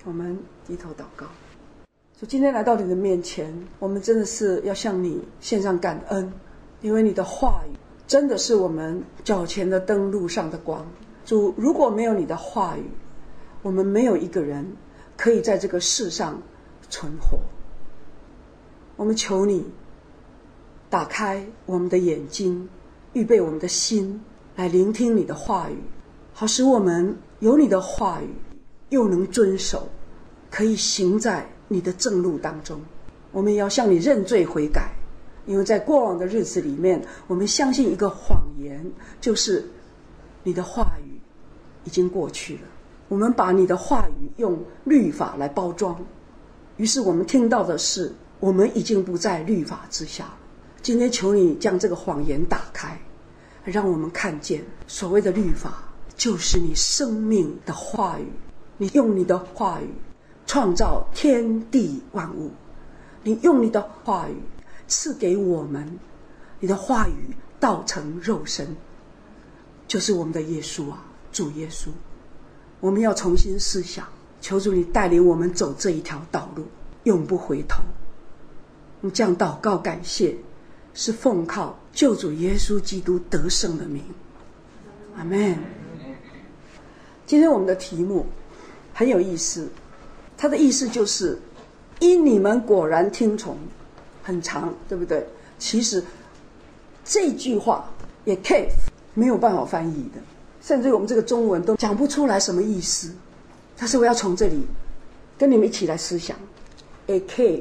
我们低头祷告。主，今天来到你的面前，我们真的是要向你献上感恩，因为你的话语真的是我们脚前的灯，路上的光。主，如果没有你的话语，我们没有一个人可以在这个世上存活。我们求你打开我们的眼睛，预备我们的心来聆听你的话语，好使我们有你的话语又能遵守，可以行在你的正路当中。我们也要向你认罪悔改，因为在过往的日子里面，我们相信一个谎言，就是你的话语已经过去了。我们把你的话语用律法来包装，于是我们听到的是我们已经不在律法之下了。今天求你将这个谎言打开，让我们看见所谓的律法就是你生命的话语。你用你的话语创造天地万物，你用你的话语赐给我们，你的话语道成肉身，就是我们的耶稣啊，主耶稣。我们要重新思想，求主你带领我们走这一条道路，永不回头。我们这样祷告感谢，是奉靠救主耶稣基督得胜的名，阿们。今天我们的题目很有意思，它的意思就是因你们果然听从，很长对不对？其实这句话也 cave 没有办法翻译的，甚至我们这个中文都讲不出来什么意思。但是我要从这里跟你们一起来思想 a cave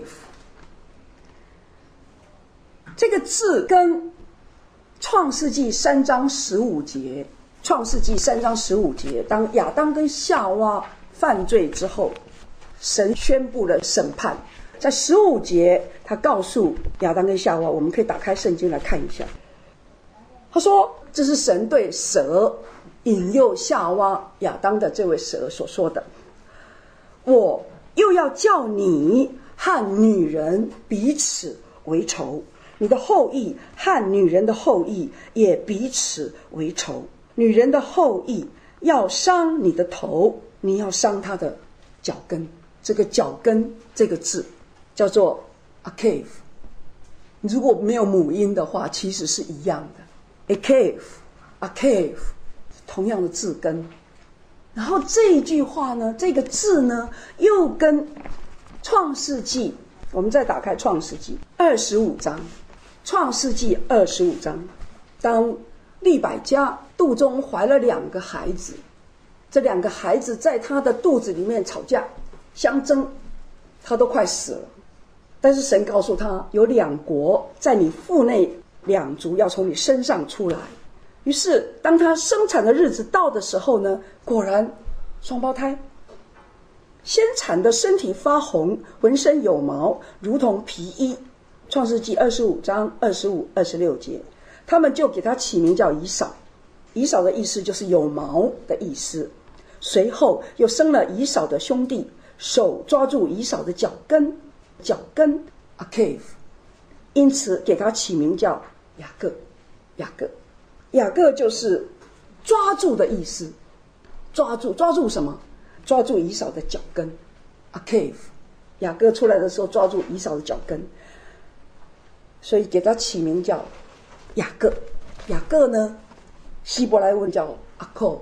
这个字跟创世纪3章15节，创世纪3章15节，当亚当跟夏娃犯罪之后，神宣布了审判。在15节他告诉亚当跟夏娃，我们可以打开圣经来看一下。他说这是神对蛇引诱夏娃亚当的这位蛇所说的，我又要叫你和女人彼此为仇，你的后裔和女人的后裔也彼此为仇，女人的后裔要伤你的头，你要伤她的脚跟。这个脚跟这个字叫做 a cave， 如果没有母音的话其实是一样的， a cave a cave 同样的字根。然后这一句话呢，这个字呢又跟创世纪，我们再打开创世纪25章，创世纪25章，当利百加肚中怀了2个孩子，这2个孩子在他的肚子里面吵架相争，他都快死了。但是神告诉他，有2国在你腹内2族要从你身上出来。于是当他生产的日子到的时候呢，果然双胞胎，先产的身体发红，浑身有毛，如同皮衣。创世纪25章25、26节，他们就给他起名叫以扫。以扫的意思就是有毛的意思。随后又生了以扫的兄弟，手抓住以扫的脚跟，脚跟 a cave， 因此给他起名叫雅各。雅各，雅各就是抓住的意思。抓住什么？抓住以扫的脚跟 a cave。 雅各出来的时候抓住以扫的脚跟，所以给他起名叫雅各。雅各呢，希伯来文叫 Akov。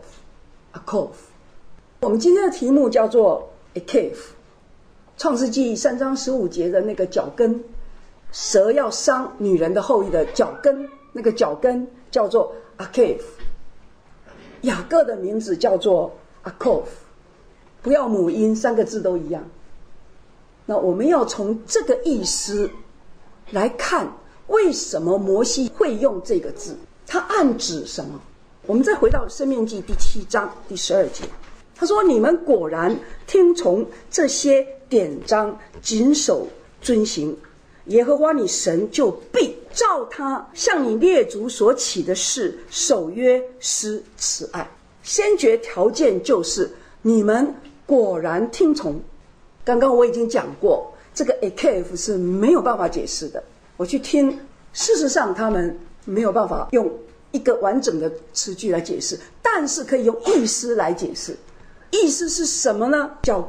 我们今天的题目叫做 a cave。 创世纪3章15节的那个脚跟，蛇要伤女人的后裔的脚跟，那个脚跟叫做 a cave。 雅各的名字叫做 Akov， 不要母音，3个字都一样。那我们要从这个意思来看，为什么摩西会用这个字，他暗指什么？我们再回到申命记第7章第12节，他说你们果然听从这些典章，谨守遵行，耶和华你神就必照他向你列祖所起的事守约施慈爱。先决条件就是你们果然听从。刚刚我已经讲过，这个 a cave 是没有办法解释的，我去听，事实上他们没有办法用一个完整的词句来解释，但是可以用意思来解释。意思是什么呢？脚跟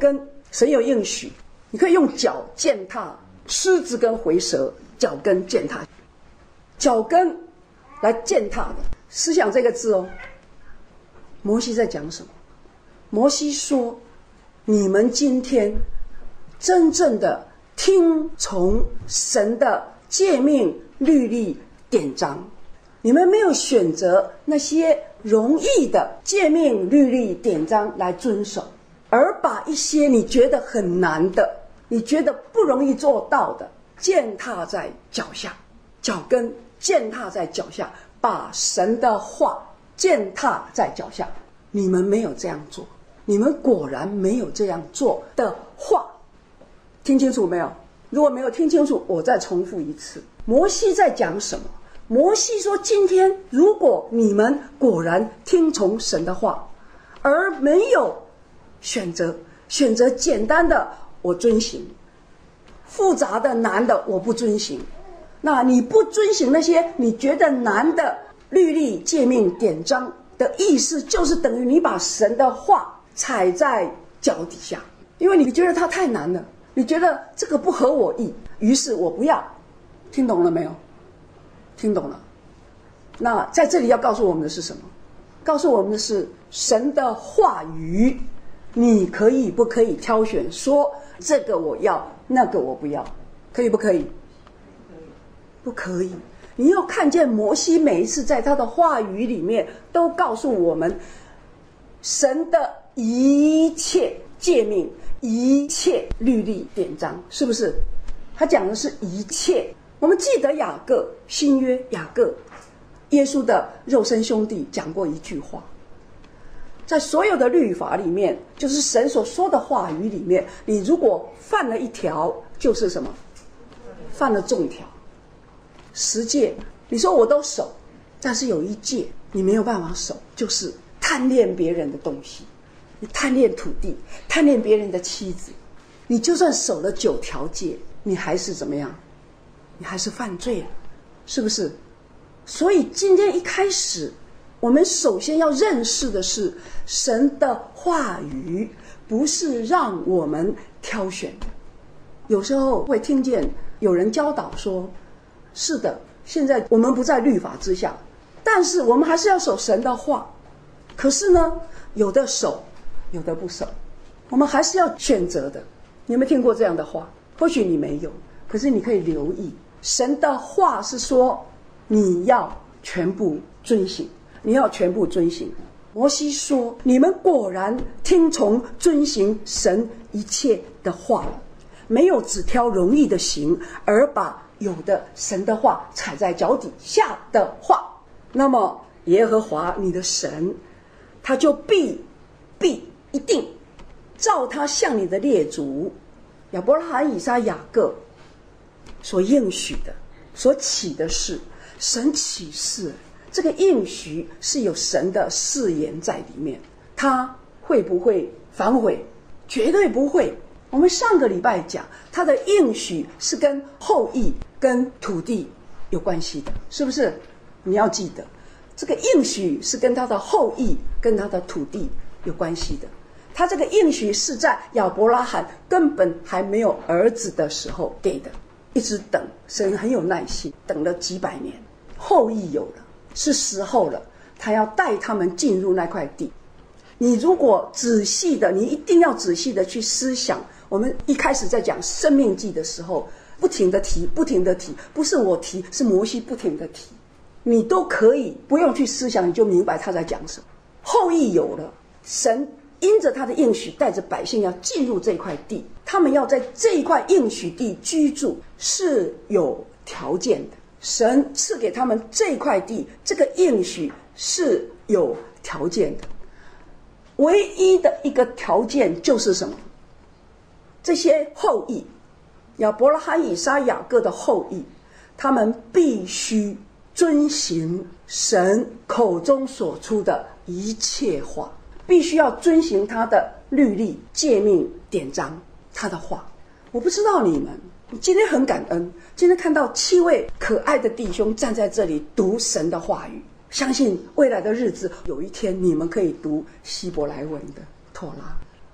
神有应许，你可以用脚践踏狮子跟回蛇，脚跟践踏，脚跟来践踏的。思想这个字哦，摩西在讲什么？摩西说，你们今天真正的听从神的诫命、律例、典章，你们没有选择那些容易的诫命、律例、典章来遵守，而把一些你觉得很难的、你觉得不容易做到的践踏在脚下，脚跟践踏在脚下，把神的话践踏在脚下。你们没有这样做，你们果然没有这样做的话，听清楚没有？如果没有听清楚，我再重复一次。摩西在讲什么？摩西说，今天如果你们果然听从神的话，而没有选择简单的我遵行，复杂的难的我不遵行，那你不遵行那些你觉得难的律例、诫命、典章的意思，就是等于你把神的话踩在脚底下，因为你觉得它太难了，你觉得这个不合我意，于是我不要。听懂了没有？听懂了。那在这里要告诉我们的是什么？告诉我们的是神的话语，你可以不可以挑选，说这个我要，那个我不要，可以不可以？不可以。你要看见摩西每一次在他的话语里面都告诉我们神的一切诫命、一切律例典章，是不是？他讲的是一切。我们记得雅各，新约雅各，耶稣的肉身兄弟讲过一句话，在所有的律法里面，就是神所说的话语里面，你如果犯了一条，就是什么？犯了众条。10诫，你说我都守，但是有一诫你没有办法守，就是贪恋别人的东西，你贪恋土地，贪恋别人的妻子，你就算守了9条诫，你还是怎么样？你还是犯罪了，是不是？所以今天一开始，我们首先要认识的是，神的话语不是让我们挑选的。有时候会听见有人教导说，是的，现在我们不在律法之下，但是我们还是要守神的话。可是呢，有的守，有的不守，我们还是要选择的。你有没有听过这样的话？或许你没有，可是你可以留意，神的话是说你要全部遵行，你要全部遵行。摩西说，你们果然听从遵行神一切的话了，没有只挑容易的行，而把有的神的话踩在脚底下的话，那么耶和华你的神，他就必一定照他向你的列祖亚伯拉罕、以撒、雅各所应许的，所起的事，神启示，这个应许是有神的誓言在里面，他会不会反悔？绝对不会。我们上个礼拜讲，他的应许是跟后裔、跟土地有关系的，是不是？你要记得，这个应许是跟他的后裔、跟他的土地有关系的。他这个应许是在亚伯拉罕根本还没有儿子的时候给的，一直等，神很有耐心，等了几百年，后裔有了，是时候了，他要带他们进入那块地。你如果仔细的，你一定要仔细的去思想，我们一开始在讲生命记的时候，不停的提，不是我提，是摩西不停的提，你都可以不用去思想，你就明白他在讲什么。后裔有了，神因着他的应许，带着百姓要进入这块地，他们要在这一块应许地居住，是有条件的。神赐给他们这块地，这个应许是有条件的。唯一的一个条件就是什么？这些后裔，亚伯拉罕、以撒、雅各的后裔，他们必须遵行神口中所出的一切话，必须要遵行他的律例、诫命、典章，他的话。我不知道你们，今天很感恩，今天看到7位可爱的弟兄站在这里读神的话语，相信未来的日子，有一天你们可以读希伯来文的托拉。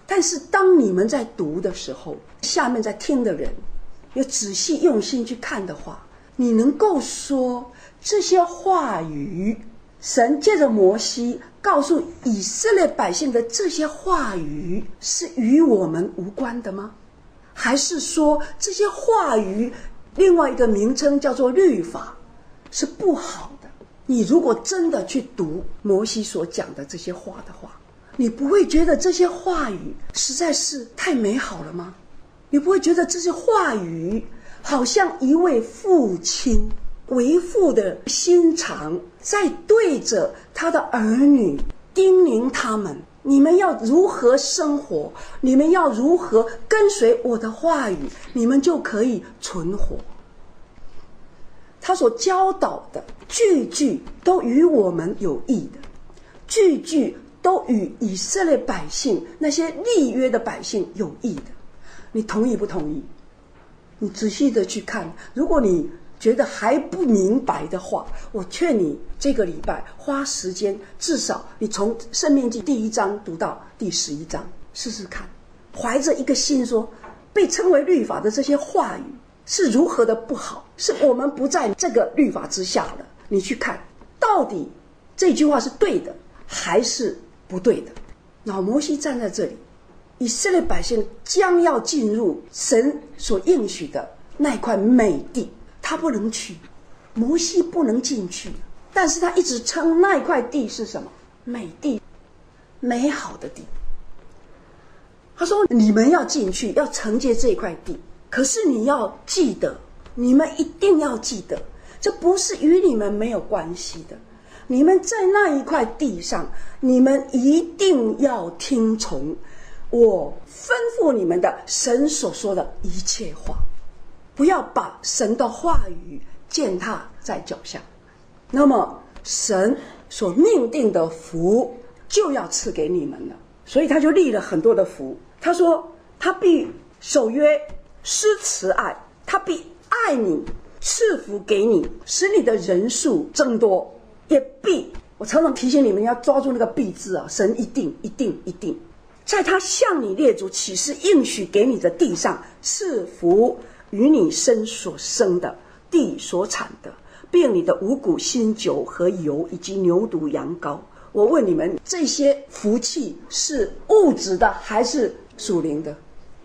但是当你们在读的时候，下面在听的人有仔细用心去看的话，你能够说这些话语，神借着摩西告诉以色列百姓的这些话语是与我们无关的吗？还是说这些话语另外一个名称叫做律法是不好的？你如果真的去读摩西所讲的这些话的话，你不会觉得这些话语实在是太美好了吗？你不会觉得这些话语好像一位父亲为父的心肠在对着他的儿女叮咛他们，你们要如何生活，你们要如何跟随我的话语，你们就可以存活。他所教导的句句都与我们有益的，句句都与以色列百姓那些立约的百姓有益的。你同意不同意？你仔细的去看，如果你觉得还不明白的话，我劝你这个礼拜花时间，至少你从申命记第1章读到第11章试试看，怀着一个心说，被称为律法的这些话语是如何的不好，是我们不在这个律法之下了。你去看到底这句话是对的还是不对的。然后摩西站在这里，以色列百姓将要进入神所应许的那块美地，他不能去，摩西不能进去，但是他一直称那块地是什么？美地，美好的地。他说你们要进去，要承接这块地，可是你要记得，你们一定要记得，这不是与你们没有关系的。你们在那一块地上，你们一定要听从我吩咐你们的神所说的一切话，不要把神的话语践踏在脚下。那么神所命定的福就要赐给你们了，所以他就立了很多的福。他说他必守约施慈爱，他必爱你，赐福给你，使你的人数增多，也必，我常常提醒你们要抓住那个必字啊，神一定一定一定在他向你列祖起誓应许给你的地上赐福与你身所生的地所产的，并你的五谷新酒和油以及牛犊羊羔。我问你们，这些福气是物质的还是属灵的？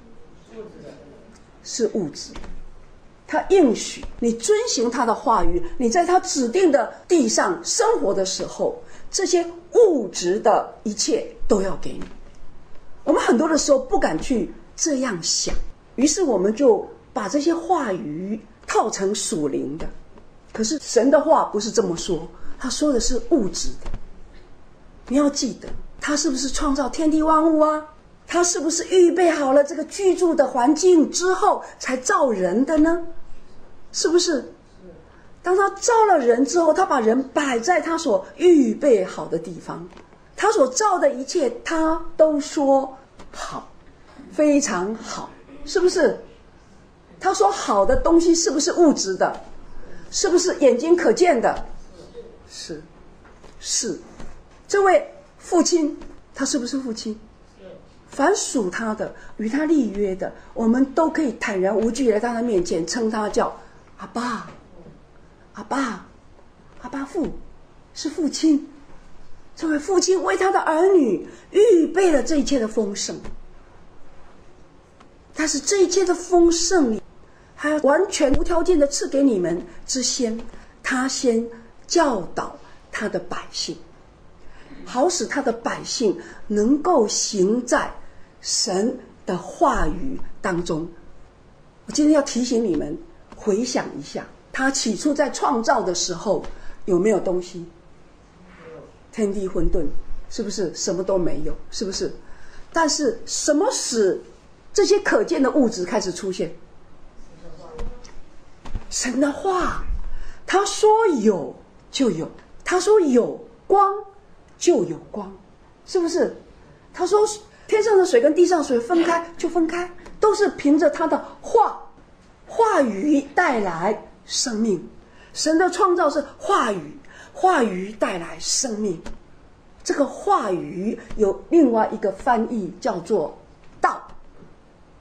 是物质。他应许你遵行他的话语，你在他指定的地上生活的时候，这些物质的一切都要给你。我们很多的时候不敢去这样想，于是我们就把这些话语套成属灵的。可是神的话不是这么说，他说的是物质的。你要记得，他是不是创造天地万物啊？他是不是预备好了这个居住的环境之后才造人的呢？是不是？当他造了人之后，他把人摆在他所预备好的地方，他所造的一切他都说好，非常好，是不是？他说好的东西是不是物质的？是不是眼睛可见的？是。这位父亲他是不是父亲？凡属他的，与他立约的，我们都可以坦然无惧来到他面前，称他叫阿爸，阿爸，阿爸父，是父亲。这位父亲为他的儿女预备了这一切的丰盛，但是这一切的丰盛里，还完全无条件的赐给你们之先，他先教导他的百姓，好使他的百姓能够行在神的话语当中。我今天要提醒你们回想一下，他起初在创造的时候有没有东西？天地混沌，是不是什么都没有？是不是？但是什么使这些可见的物质开始出现？神的话，他说有就有，他说有光就有光，是不是？他说天上的水跟地上的水分开就分开，都是凭着他的话语带来生命。神的创造是话语，话语带来生命。这个话语有另外一个翻译叫做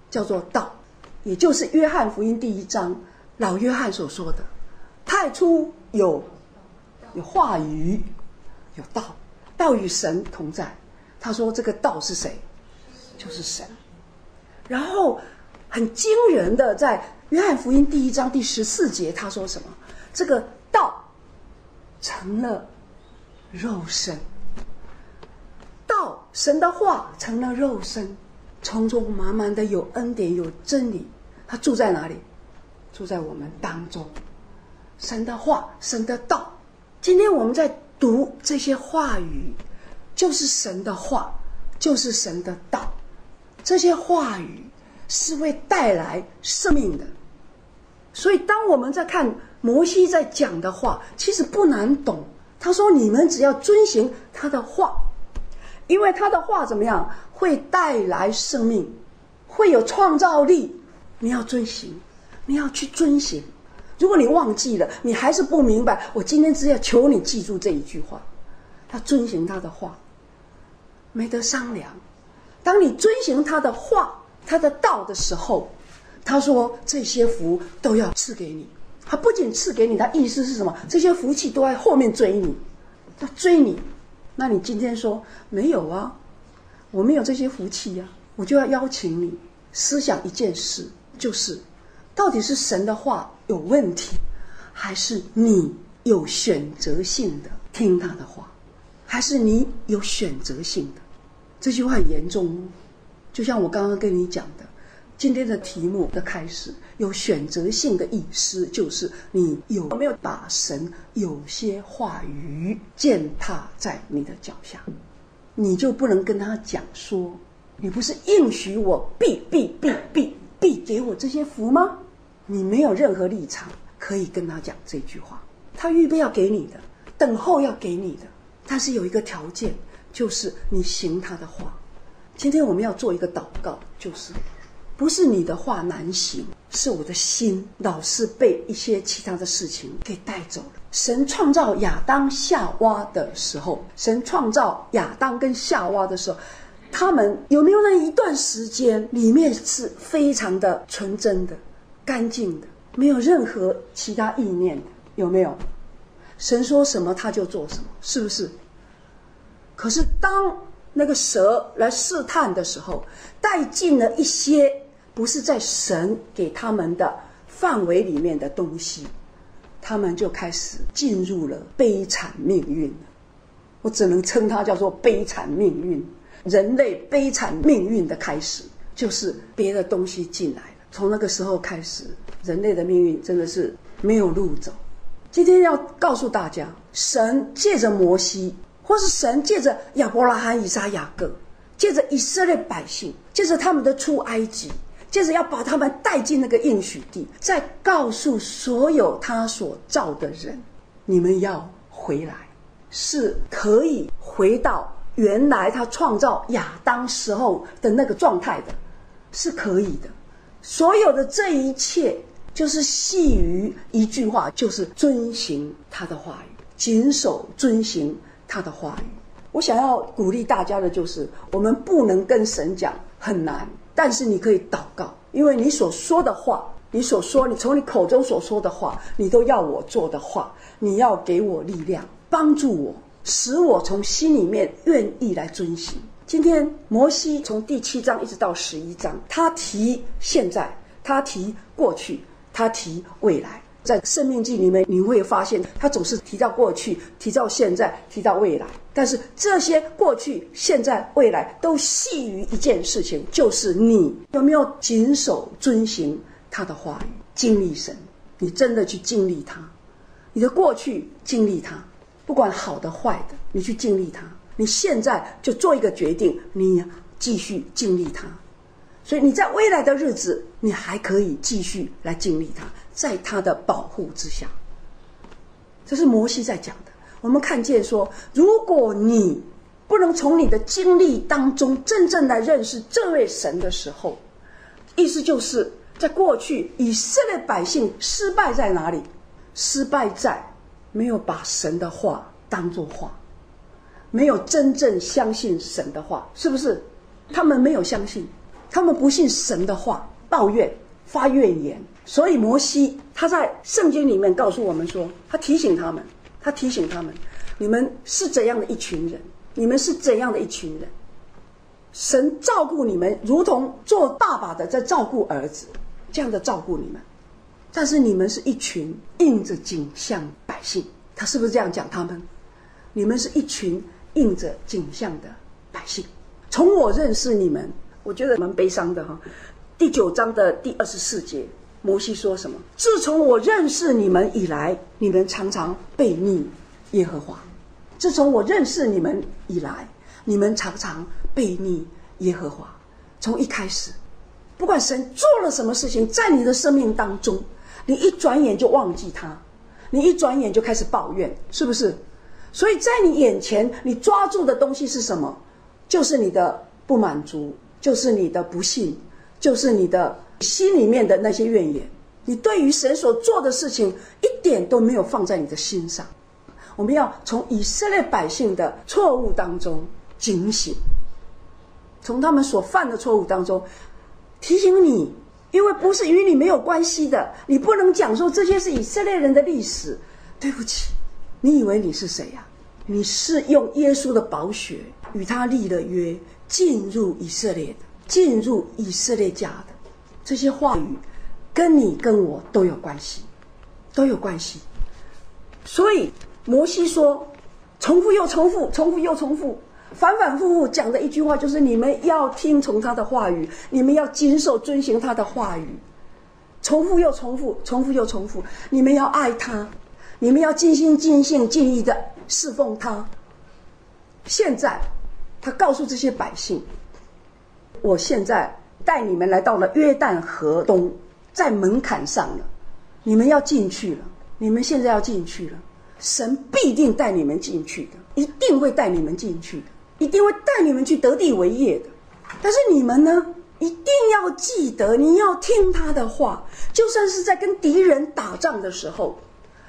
叫做道，也就是约翰福音第1章老约翰所说的，太初有话语，有道，道与神同在。他说这个道是谁？就是神。然后很惊人的，在约翰福音第1章第14节，他说什么？这个道成了肉身，道，神的话成了肉身，充充满满的有恩典有真理。他住在哪里？住在我们当中。神的话，神的道，今天我们在读这些话语，就是神的话，就是神的道。这些话语是会带来生命的。所以当我们在看摩西在讲的话，其实不难懂。他说你们只要遵行他的话，因为他的话怎么样？会带来生命，会有创造力。你要遵行，你要去遵行。如果你忘记了，你还是不明白，我今天只要求你记住这一句话，要遵行他的话，没得商量。当你遵行他的话，他的道的时候，他说这些福都要赐给你。他不仅赐给你，他意思是什么？这些福气都在后面追你，要追你。那你今天说没有啊，我没有这些福气啊，我就要邀请你思想一件事，就是到底是神的话有问题，还是你有选择性的听他的话，还是你有选择性的？这句话很严重哦。就像我刚刚跟你讲的，今天的题目的开始，有选择性的意思就是你有没有把神有些话语践踏在你的脚下。你就不能跟他讲说，你不是应许我必给我这些福吗？你没有任何立场可以跟他讲这句话。他预备要给你的，等候要给你的，但是有一个条件，就是你行他的话。今天我们要做一个祷告，就是不是你的话难行，是我的心老是被一些其他的事情给带走了。神创造亚当夏娃的时候，神创造亚当跟夏娃的时候，他们有没有那一段时间里面是非常的纯真的、干净的，没有任何其他意念的？有没有？神说什么他就做什么，是不是？可是当那个蛇来试探的时候，带进了一些不是在神给他们的范围里面的东西，他们就开始进入了悲惨命运。我只能称它叫做悲惨命运。人类悲惨命运的开始，就是别的东西进来了。从那个时候开始，人类的命运真的是没有路走。今天要告诉大家，神借着摩西，或是神借着亚伯拉罕、以撒、雅各，借着以色列百姓，借着他们的出埃及，接着要把他们带进那个应许地，再告诉所有他所造的人，你们要回来，是可以回到原来他创造亚当时候的那个状态的，是可以的。所有的这一切就是系于一句话，就是遵行他的话语，谨守遵行他的话语。我想要鼓励大家的就是，我们不能跟神讲很难，但是你可以祷告，因为你所说的话，你从你口中所说的话，你都要我做的话，你要给我力量，帮助我，使我从心里面愿意来遵行。今天摩西从第7章一直到11章，他提现在，他提过去，他提未来。在生命记里面你会发现，他总是提到过去，提到现在，提到未来，但是这些过去、现在、未来都系于一件事情，就是你有没有谨守遵行他的话语，经历神。你真的去经历他，你的过去经历他，不管好的坏的，你去经历他，你现在就做一个决定，你继续经历他。所以你在未来的日子，你还可以继续来经历他，在他的保护之下。这是摩西在讲的。我们看见说，如果你不能从你的经历当中真正来认识这位神的时候，意思就是在过去以色列百姓失败在哪里？失败在没有把神的话当作话，没有真正相信神的话，是不是？他们没有相信， 他们不信神的话，抱怨发怨言。所以摩西他在圣经里面告诉我们说，他提醒他们，你们是怎样的一群人，你们是怎样的一群人，神照顾你们如同做爸爸的在照顾儿子，这样的照顾你们，但是你们是一群应着景象百姓。他是不是这样讲他们？你们是一群应着景象的百姓。从我认识你们，我觉得蛮悲伤的哈。第9章的第24节，摩西说什么？自从我认识你们以来，你们常常悖逆耶和华。自从我认识你们以来，你们常常悖逆耶和华。从一开始，不管神做了什么事情，在你的生命当中，你一转眼就忘记他，你一转眼就开始抱怨，是不是？所以在你眼前，你抓住的东西是什么？就是你的不满足，就是你的不幸，就是你的心里面的那些怨言。你对于神所做的事情一点都没有放在你的心上。我们要从以色列百姓的错误当中警醒，从他们所犯的错误当中提醒你，因为不是与你没有关系的，你不能讲说这些是以色列人的历史。对不起，你以为你是谁呀？你是用耶稣的宝血与他立了约，进入以色列的，进入以色列家的。这些话语跟你跟我都有关系，都有关系。所以摩西说，重复又重复，重复又重复，反反复复讲的一句话就是：你们要听从他的话语，你们要谨守遵行他的话语。重复又重复，重复又重复。你们要爱他，你们要尽心尽性尽意的侍奉他。现在他告诉这些百姓，我现在带你们来到了约旦河东，在门槛上了，你们要进去了，你们现在要进去了。神必定带你们进去的，一定会带你们进去的，一定会带你们去得地为业的。但是你们呢，一定要记得，你要听他的话。就算是在跟敌人打仗的时候，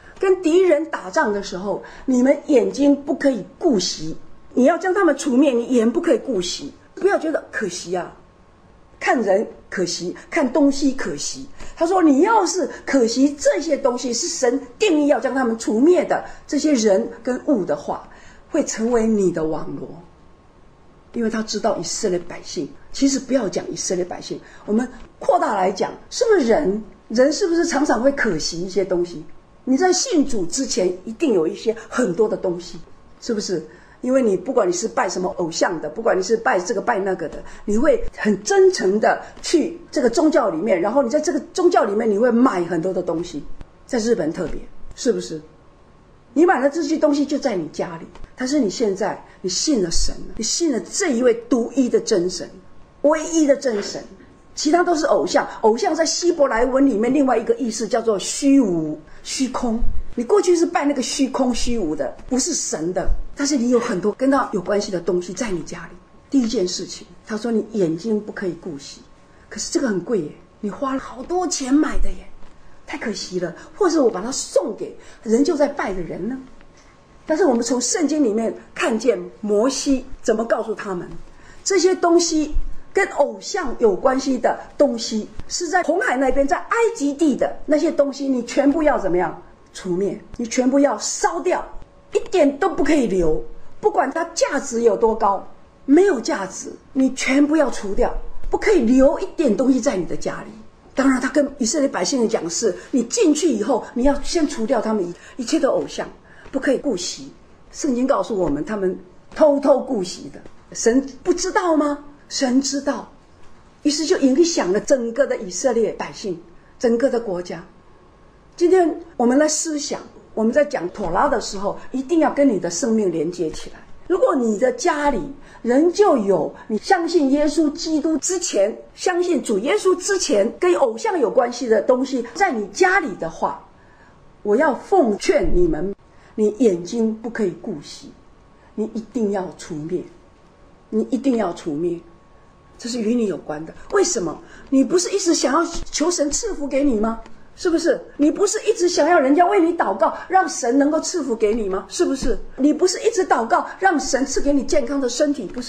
你们眼睛不可以顾惜，你要将他们除灭，你眼不可以顾惜。不要觉得可惜啊，看人可惜，看东西可惜。他说你要是可惜这些东西是神定义要将他们除灭的这些人跟物的话，会成为你的网罗。因为他知道以色列百姓，其实不要讲以色列百姓，我们扩大来讲，是不是人是不是常常会可惜一些东西？你在信主之前一定有一些很多的东西，是不是？因为你不管你是拜什么偶像的，不管你是拜这个拜那个的，你会很真诚的去这个宗教里面，然后你在这个宗教里面你会买很多的东西。在日本特别，是不是？你买了这些东西就在你家里，但是你现在你信了神了，你信了这一位独一的真神，唯一的真神，其他都是偶像。偶像在希伯来文里面另外一个意思叫做虚无、虚空。你过去是拜那个虚空虚无的，不是神的，但是你有很多跟他有关系的东西在你家里。第一件事情，他说你眼睛不可以顾惜，可是这个很贵耶，你花了好多钱买的耶，太可惜了。或者我把它送给人就在拜的人呢？但是我们从圣经里面看见摩西怎么告诉他们，这些东西跟偶像有关系的东西，是在红海那边，在埃及地的那些东西，你全部要怎么样除灭？你全部要烧掉，一点都不可以留。不管它价值有多高，没有价值，你全部要除掉，不可以留一点东西在你的家里。当然他跟以色列百姓讲是，你进去以后，你要先除掉他们一切的偶像，不可以顾惜。圣经告诉我们，他们偷偷顾惜的，神不知道吗？神知道，于是就影响了整个的以色列百姓，整个的国家。今天我们来思想，我们在讲妥拉的时候，一定要跟你的生命连接起来。如果你的家里仍旧有你相信耶稣基督之前，相信主耶稣之前跟偶像有关系的东西在你家里的话，我要奉劝你们，你眼睛不可以顾惜，你一定要除灭，你一定要除灭。这是与你有关的。为什么？你不是一直想要求神赐福给你吗？是不是？你不是一直想要人家为你祷告，让神能够赐福给你吗？是不是？你不是一直祷告让神赐给你健康的身体，不是吗？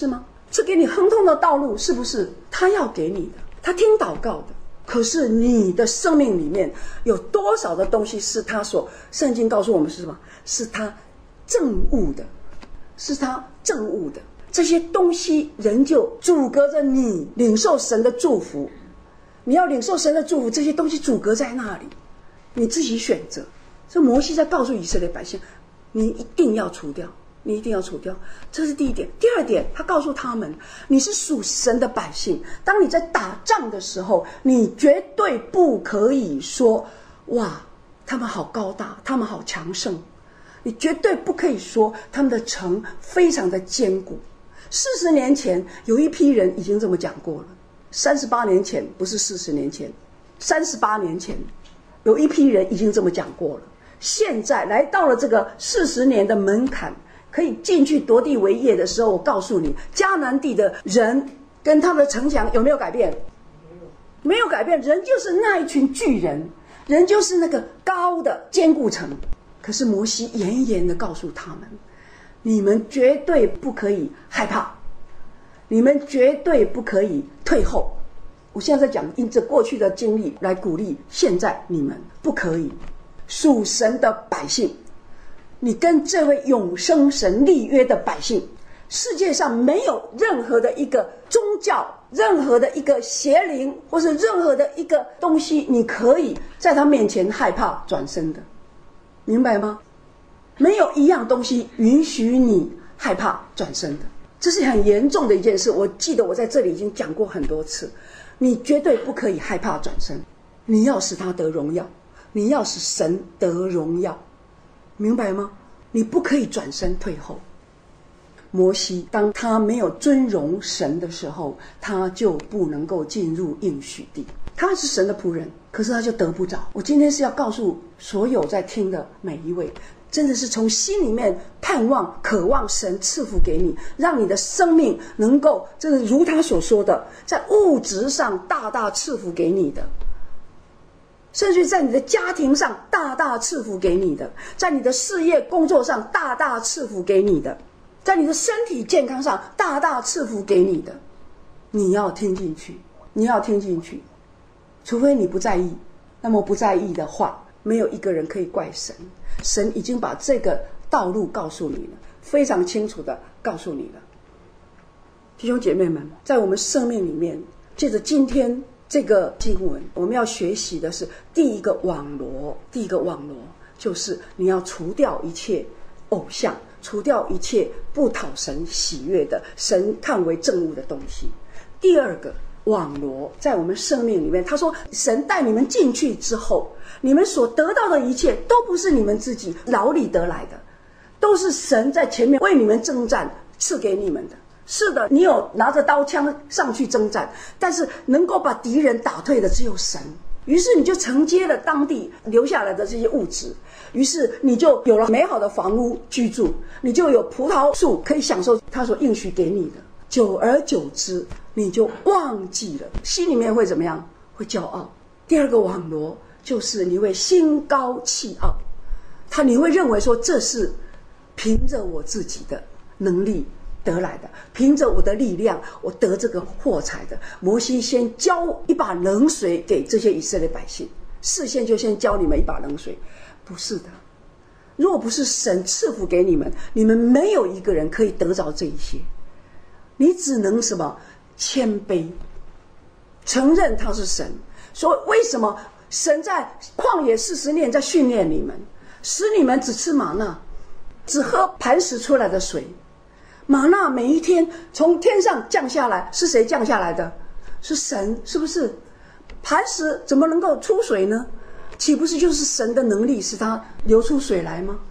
赐给你亨通的道路，是不是他要给你的？他听祷告的。可是你的生命里面有多少的东西是他所，圣经告诉我们是什么？是他憎恶的，是他憎恶的。这些东西仍旧阻隔着你领受神的祝福。你要领受神的祝福，这些东西阻隔在那里，你自己选择。这摩西在告诉以色列百姓，你一定要除掉，你一定要除掉。这是第一点。第二点，他告诉他们，你是属神的百姓，当你在打仗的时候，你绝对不可以说哇他们好高大，他们好强盛，你绝对不可以说他们的城非常的坚固。40年前有一批人已经这么讲过了，38年前，不是40年前，38年前有一批人已经这么讲过了。现在来到了这个40年的门槛，可以进去夺地为业的时候，我告诉你，迦南地的人跟他们的城墙有没有改变？没有改变，人就是那一群巨人，人就是那个高的坚固城。可是摩西严严的告诉他们，你们绝对不可以害怕，你们绝对不可以退后。我现在在讲因着过去的经历来鼓励现在你们不可以。属神的百姓，你跟这位永生神立约的百姓，世界上没有任何的一个宗教，任何的一个邪灵，或是任何的一个东西，你可以在他面前害怕转身的，明白吗？没有一样东西允许你害怕转身的，这是很严重的一件事。我记得我在这里已经讲过很多次，你绝对不可以害怕转身，你要使他得荣耀，你要使神得荣耀，明白吗？你不可以转身退后。摩西当他没有尊荣神的时候，他就不能够进入应许地。他是神的仆人，可是他就得不着。我今天是要告诉所有在听的每一位，真的是从心里面盼望渴望神赐福给你，让你的生命能够真的如他所说的，在物质上大大赐福给你的，甚至在你的家庭上大大赐福给你的，在你的事业工作上大大赐福给你的，在你的身体健康上大大赐福给你的。你要听进去，你要听进去。除非你不在意，那么不在意的话，没有一个人可以怪神。神已经把这个道路告诉你了，非常清楚的告诉你了。弟兄姐妹们，在我们生命里面，借着今天这个经文，我们要学习的是第一个网罗。第一个网罗就是你要除掉一切偶像，除掉一切不讨神喜悦的，神看为憎恶的东西。第二个网罗在我们生命里面，他说神带你们进去之后，你们所得到的一切都不是你们自己劳力得来的，都是神在前面为你们征战赐给你们的。是的，你有拿着刀枪上去征战，但是能够把敌人打退的只有神。于是你就承接了当地留下来的这些物质，于是你就有了美好的房屋居住，你就有葡萄树可以享受他所应许给你的。久而久之，你就忘记了，心里面会怎么样？会骄傲。第二个网罗就是你会心高气傲，你会认为说这是凭着我自己的能力得来的，凭着我的力量我得这个货财的。摩西先浇一把冷水给这些以色列百姓，事先就先浇你们一把冷水，不是的。若不是神赐福给你们，你们没有一个人可以得着这一些。你只能什么？谦卑，承认他是神。所以为什么神在旷野40年在训练你们，使你们只吃玛纳，只喝磐石出来的水。玛纳每一天从天上降下来，是谁降下来的？是神，是不是？磐石怎么能够出水呢？岂不是就是神的能力使它流出水来吗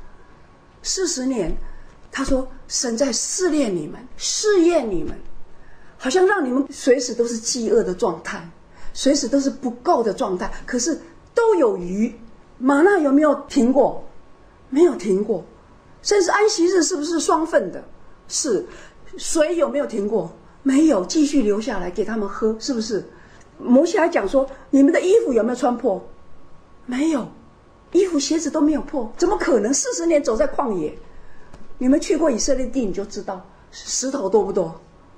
？40年，他说神在试炼你们，试验你们，好像让你们随时都是饥饿的状态，随时都是不够的状态，可是都有余。玛纳有没有停过？没有停过。甚至安息日是不是双份的？是。水有没有停过？没有，继续留下来给他们喝，是不是？摩西还讲说，你们的衣服有没有穿破？没有，衣服鞋子都没有破，怎么可能？40年走在旷野，你们去过以色列地你就知道石头多不多，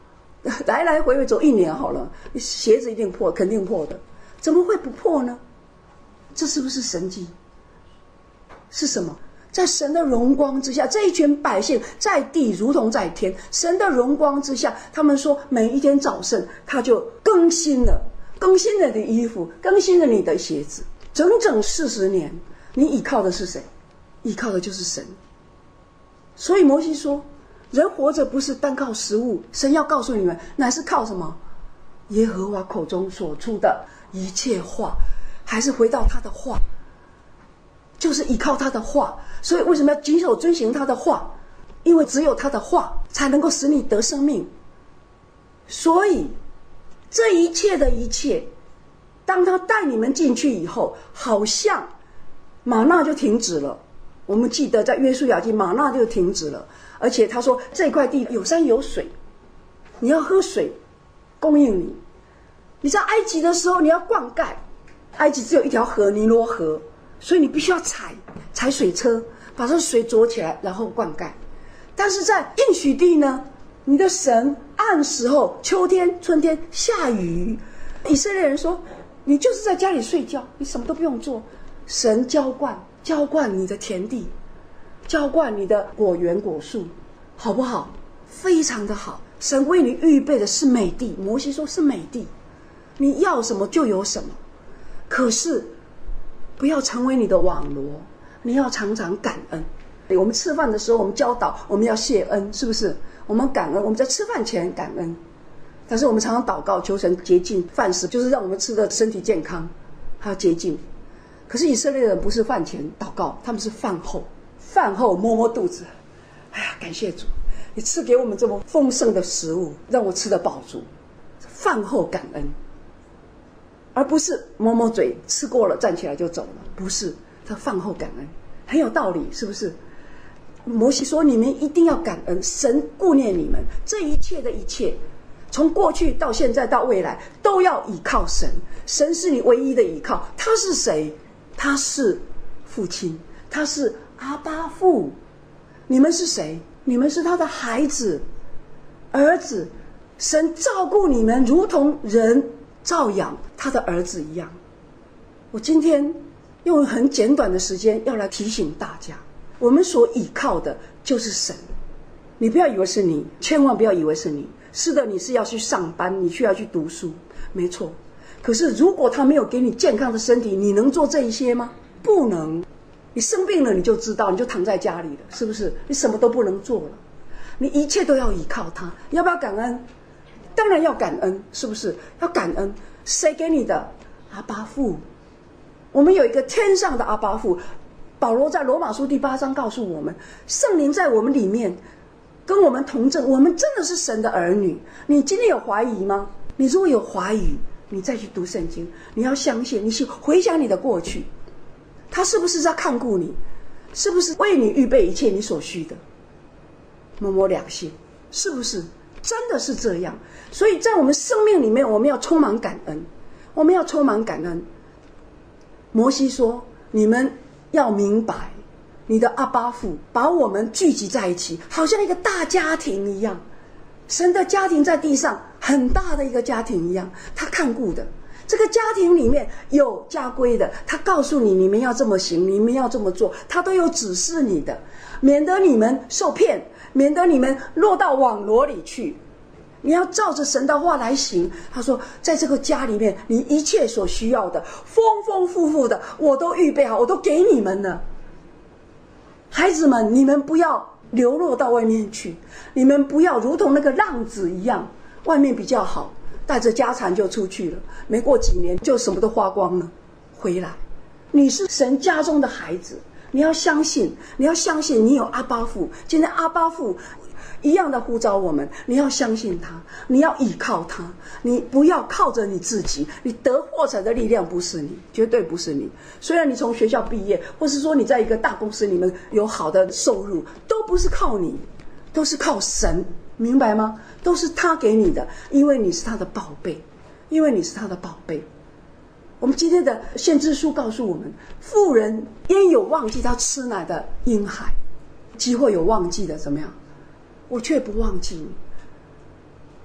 来来回回走1年好了，鞋子一定破，肯定破的，怎么会不破呢？这是不是神迹？是什么？在神的荣光之下，这一群百姓在地如同在天，神的荣光之下，他们说每一天早晨他就更新了你的衣服，更新了你的鞋子。整整40年，你依靠的是谁？依靠的就是神。所以摩西说，人活着不是单靠食物，神要告诉你们，乃是靠什么？耶和华口中所出的一切话，还是回到他的话，就是依靠他的话。所以为什么要谨守遵行他的话？因为只有他的话才能够使你得生命。所以这一切的一切，当他带你们进去以后，好像玛纳就停止了。我们记得在约书亚记，玛纳就停止了，而且他说这块地有山有水，你要喝水供应你。你在埃及的时候你要灌溉，埃及只有一条河，尼罗河，所以你必须要踩水车把这水捉起来，然后灌溉。但是在应许地呢，你的神按时候，秋天春天下雨，以色列人说你就是在家里睡觉，你什么都不用做，神浇灌你的田地，浇灌你的果园果树，好不好？非常的好。神为你预备的是美地，摩西说是美地，你要什么就有什么。可是不要成为你的网罗，你要常常感恩。我们吃饭的时候，我们教导我们要谢恩，是不是？我们感恩，我们在吃饭前感恩。但是我们常常祷告求神洁净饭食，就是让我们吃的身体健康，还要洁净。可是以色列人不是饭前祷告，他们是饭后摸摸肚子，哎呀，感谢主，你赐给我们这么丰盛的食物，让我吃得饱足。饭后感恩，而不是摸摸嘴，吃过了站起来就走了，不是，他饭后感恩，很有道理，是不是？摩西说你们一定要感恩，神顾念你们，这一切的一切，从过去到现在到未来都要倚靠神，神是你唯一的倚靠。他是谁？他是父亲，他是阿爸父。你们是谁？你们是他的孩子儿子，神照顾你们如同人照养他的儿子一样。我今天用很简短的时间要来提醒大家，我们所倚靠的就是神。你不要以为是你，千万不要以为是你。是的，你是要去上班，你需要去读书，没错。可是如果他没有给你健康的身体，你能做这一些吗？不能。你生病了你就知道，你就躺在家里了，是不是？你什么都不能做了，你一切都要依靠他。你要不要感恩？当然要感恩，是不是？要感恩。谁给你的？阿爸父。我们有一个天上的阿爸父。保罗在罗马书第8章告诉我们，圣灵在我们里面跟我们同证，我们真的是神的儿女。你今天有怀疑吗？你如果有怀疑，你再去读圣经，你要相信，你去回想你的过去，他是不是在看顾你？是不是为你预备一切你所需的？摸摸良心，是不是真的是这样？所以在我们生命里面，我们要充满感恩，我们要充满感恩。摩西说，你们要明白，你的阿爸父把我们聚集在一起，好像一个大家庭一样。神的家庭在地上很大的一个家庭一样，他看顾的。这个家庭里面有家规的，他告诉你，你们要这么行，你们要这么做，他都有指示你的，免得你们受骗，免得你们落到网罗里去。你要照着神的话来行。他说在这个家里面，你一切所需要的丰丰富富的我都预备好，我都给你们了。孩子们，你们不要流落到外面去，你们不要如同那个浪子一样，外面比较好，带着家产就出去了，没过几年就什么都花光了，回来。你是神家中的孩子，你要相信，你要相信你有阿爸父。今天阿爸父一样的呼召我们，你要相信他，你要依靠他，你不要靠着你自己。你得获财的力量不是你，绝对不是你。虽然你从学校毕业，或是说你在一个大公司里面有好的收入，都不是靠你，都是靠神，明白吗？都是他给你的，因为你是他的宝贝，因为你是他的宝贝。我们今天的先知书告诉我们，妇人焉有忘记他吃奶的婴孩？既或有忘记的，怎么样？我却不忘记你。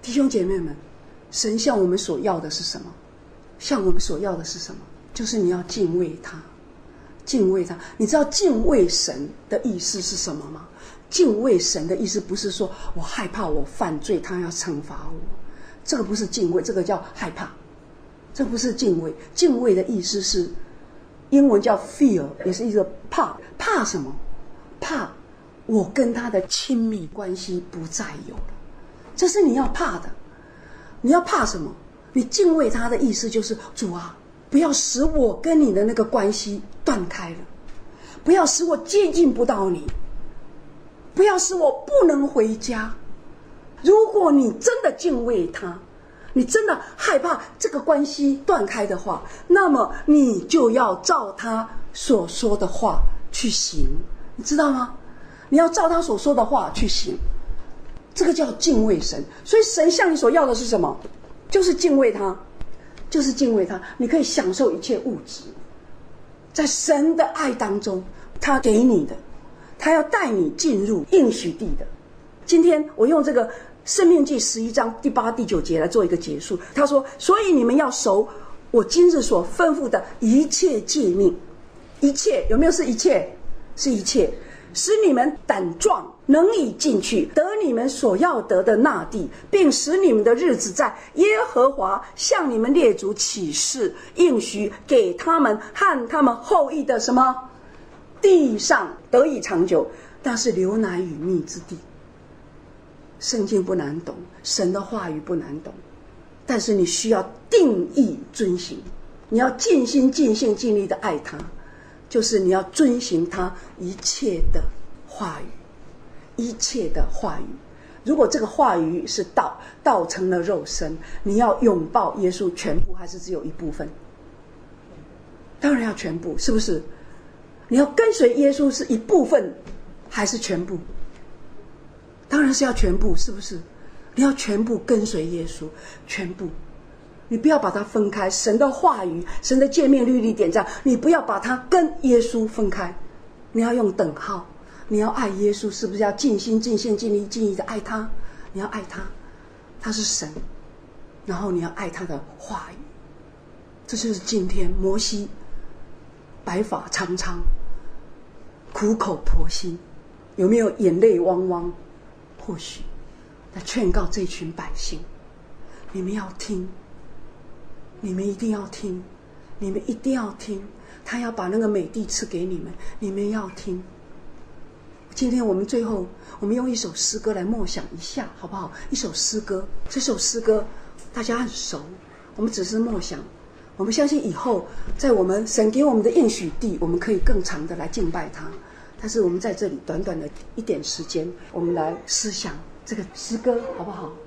弟兄姐妹们，神向我们所要的是什么？向我们所要的是什么？就是你要敬畏他，敬畏他。你知道敬畏神的意思是什么吗？敬畏神的意思不是说我害怕我犯罪，他要惩罚我，这个不是敬畏，这个叫害怕，这不是敬畏。敬畏的意思是英文叫 fear， 也是一个怕。怕什么？怕我跟他的亲密关系不再有了，这是你要怕的。你要怕什么？你敬畏他的意思就是主啊，不要使我跟你的那个关系断开了，不要使我接近不到你，不要使我不能回家。如果你真的敬畏他，你真的害怕这个关系断开的话，那么你就要照他所说的话去行，你知道吗？你要照他所说的话去行，这个叫敬畏神。所以神向你所要的是什么？就是敬畏他，就是敬畏他。你可以享受一切物质，在神的爱当中，他给你的，他要带你进入应许地的。今天我用这个申命记11章第8、第9节来做一个结束。他说，所以你们要守我今日所吩咐的一切诫命。一切有没有？是一切，是一切，使你们胆壮，能以进去，得你们所要得的那地，并使你们的日子在耶和华向你们列祖起誓应许给他们和他们后裔的什么地上得以长久，那是流奶与蜜之地。圣经不难懂，神的话语不难懂，但是你需要定义遵行，你要尽心尽性尽力的爱他，就是你要遵行他一切的话语，一切的话语。如果这个话语是道，道成了肉身，你要拥抱耶稣全部还是只有一部分？当然要全部，是不是？你要跟随耶稣是一部分还是全部？当然是要全部，是不是？你要全部跟随耶稣，全部。你不要把它分开，神的话语，神的诫命律例典章，你不要把它跟耶稣分开，你要用等号。你要爱耶稣，是不是要尽心尽性尽力尽意的爱他？你要爱他，他是神，然后你要爱他的话语。这就是今天摩西白发苍苍，苦口婆心，有没有眼泪汪汪？或许来劝告这群百姓，你们要听，你们一定要听，你们一定要听，他要把那个美地赐给你们，你们要听。今天我们最后，我们用一首诗歌来默想一下，好不好？一首诗歌，这首诗歌大家很熟，我们只是默想。我们相信以后在我们神给我们的应许地，我们可以更长的来敬拜他。但是我们在这里短短的一点时间，我们来思想这个诗歌，好不好？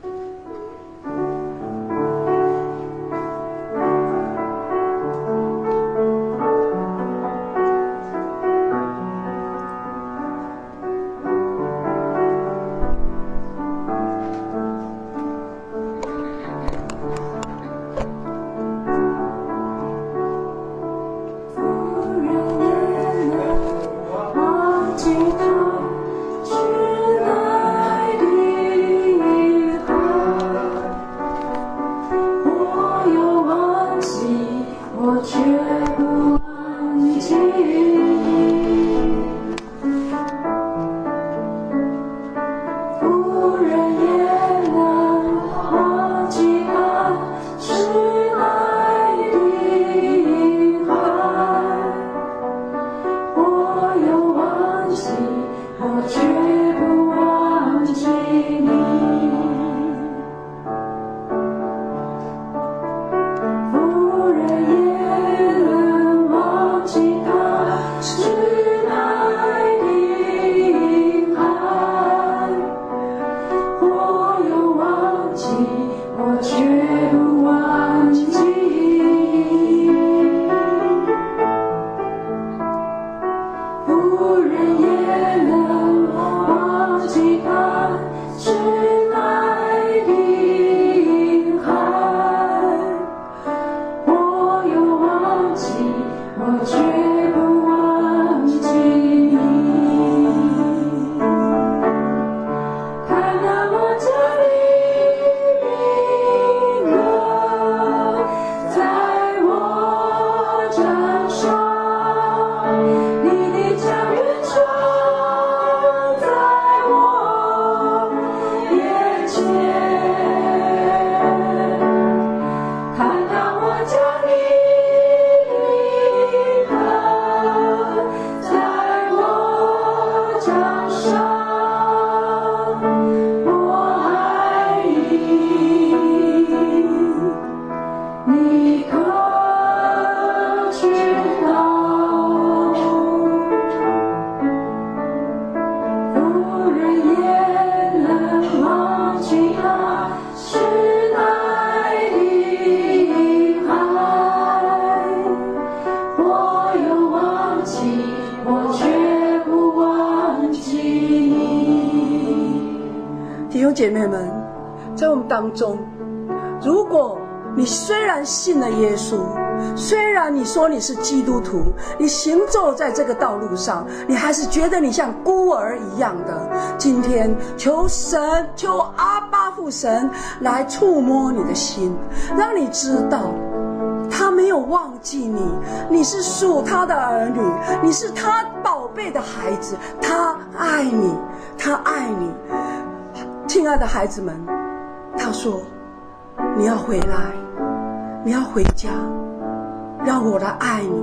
兄姐妹们，在我们当中，如果你虽然信了耶稣，虽然你说你是基督徒，你行走在这个道路上，你还是觉得你像孤儿一样的。今天求神，求阿爸父神来触摸你的心，让你知道他没有忘记你，你是属他的儿女，你是他宝贝的孩子，他爱你，他爱你。亲爱的孩子们，他说你要回来，你要回家，让我来爱你，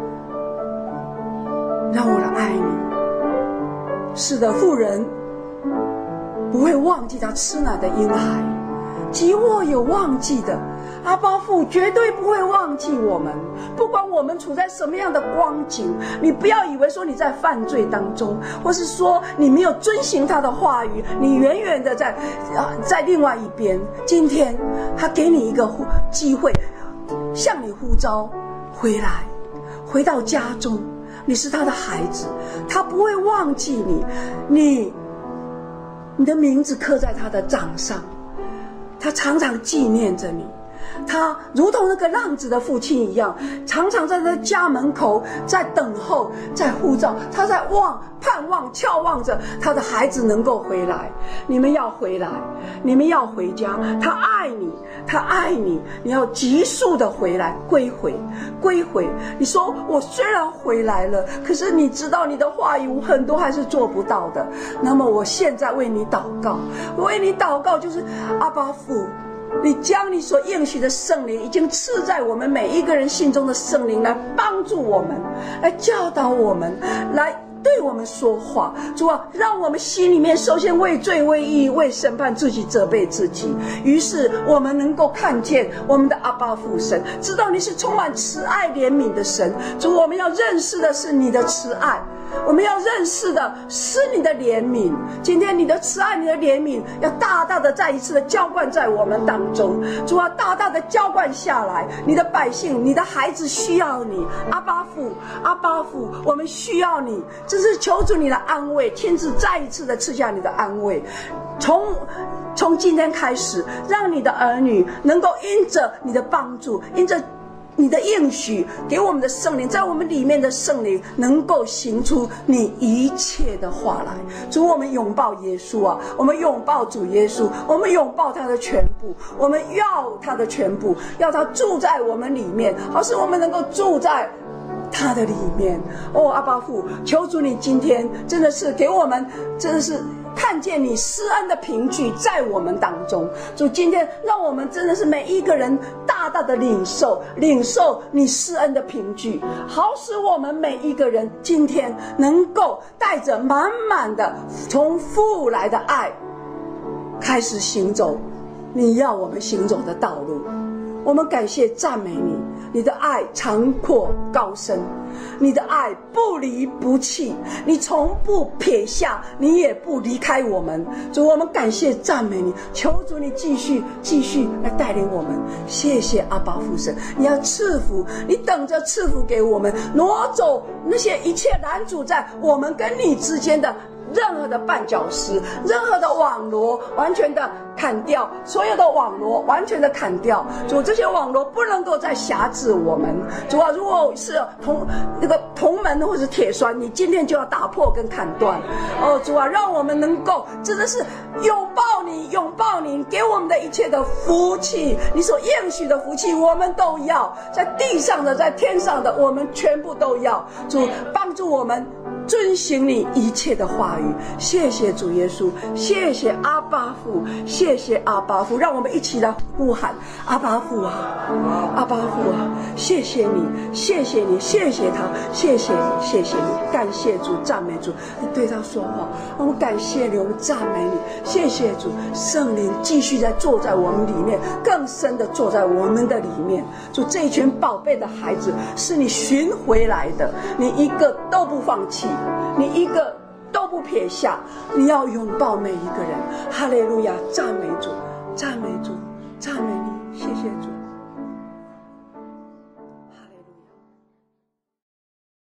让我来爱你。是的，妇人不会忘记他吃奶的婴孩，饥饿有忘记的，阿爸父绝对不会忘记我们。不管我们处在什么样的光景，你不要以为说你在犯罪当中，或是说你没有遵行他的话语，你远远的在另外一边。今天他给你一个机会，向你呼召回来，回到家中，你是他的孩子，他不会忘记你的名字刻在他的掌上，他常常纪念着你。他如同那个浪子的父亲一样，常常在他家门口在等候，在呼召，他在盼望眺望着他的孩子能够回来。你们要回来，你们要回家，他爱你，他爱你，你要急速的回来，归回。你说我虽然回来了，可是你知道你的话语很多还是做不到的，那么我现在为你祷告，为你祷告，就是阿爸父，你将你所应许的圣灵已经赐在我们每一个人心中的圣灵，来帮助我们，来教导我们，来对我们说话。主啊，让我们心里面首先为罪为义为审判自己责备自己，于是我们能够看见我们的阿爸父神，知道你是充满慈爱怜悯的神。主，我们要认识的是你的慈爱，我们要认识的是你的怜悯。今天你的慈爱，你的怜悯要大大的再一次的浇灌在我们当中。主啊，大大的浇灌下来，你的百姓，你的孩子需要你。阿爸父，阿爸父，我们需要你，真是求主你的安慰，亲自再一次的赐下你的安慰。从今天开始，让你的儿女能够因着你的帮助，因着你的应许给我们的圣灵，在我们里面的圣灵能够行出你一切的话来。主，我们拥抱耶稣啊，我们拥抱主耶稣，我们拥抱他的全部，我们要他的全部，要他住在我们里面，好使我们能够住在他的里面。阿爸父，求主你今天真的是给我们，真的是看见你施恩的凭据在我们当中。主，今天让我们真的是每一个人大大的领受你施恩的凭据，好使我们每一个人今天能够带着满满的从父来的爱，开始行走你要我们行走的道路。我们感谢赞美你，你的爱长阔高深，你的爱不离不弃，你从不撇下，你也不离开我们。主，我们感谢赞美你，求主你继续来带领我们。谢谢阿爸父神，你要赐福，你等着赐福给我们，挪走那些一切拦阻在我们跟你之间的任何的绊脚石，任何的网罗，完全的砍掉，所有的网罗完全的砍掉。主，这些网罗不能够再辖制我们。主啊，如果是铜门或是铁栓，你今天就要打破跟砍断。主啊，让我们能够真的是拥抱你给我们的一切的福气，你所应许的福气我们都要，在地上的在天上的我们全部都要。主，帮助我们遵行你一切的话语。谢谢主耶稣，谢谢阿爸父，谢谢阿爸父，让我们一起来呼喊阿爸父啊，阿爸父啊，谢谢你，谢谢你，谢谢他，谢谢你，谢谢你，感谢主，赞美主。你对他说话，我们感谢你，我们赞美你，谢谢主，圣灵继续在坐在我们里面，更深的坐在我们的里面。主，这一群宝贝的孩子是你寻回来的，你一个都不放弃，你一个都不撇下，你要拥抱每一个人。哈利路亚，赞美主，赞美主，赞美你，谢谢主。